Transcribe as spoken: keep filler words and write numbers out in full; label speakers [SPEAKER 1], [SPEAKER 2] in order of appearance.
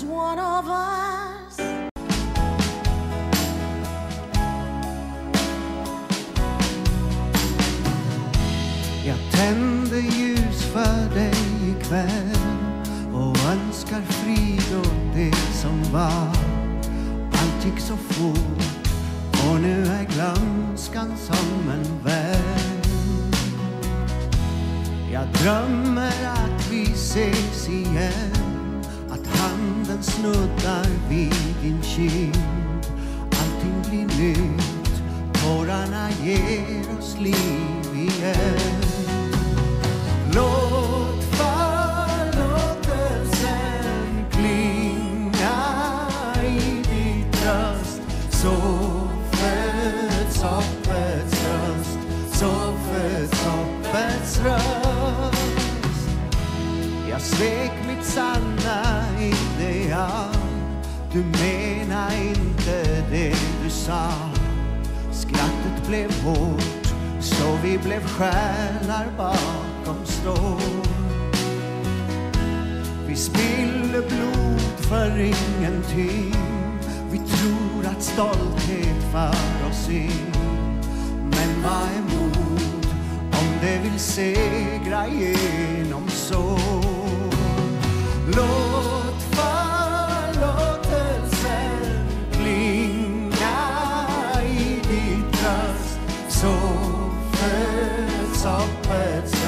[SPEAKER 1] is one of us.
[SPEAKER 2] Jag tänder ljus för dig ikväll och önskar frid åt det som var. Allt gick så fort och nu är glömskan som en vän. Jag drömmer att vi ses igen, att handen snuddar vid din kind. Allting blir nytt, tårarna ger oss liv igen. Låt förlåtelsen klinga i ditt röst, så föds hoppets röst, så föds hoppets röst. Jag svek mitt sanna ideal, du menar inte det du sa. Skrattet blev hårt, så vi blev själar bakom stå. Vi spiller blod för ingenting, vi tror att stolthet för oss in. Men vad är mod om det vill segra genom så? Låt förlåtelsen klinga i ditt röst, så föds hoppets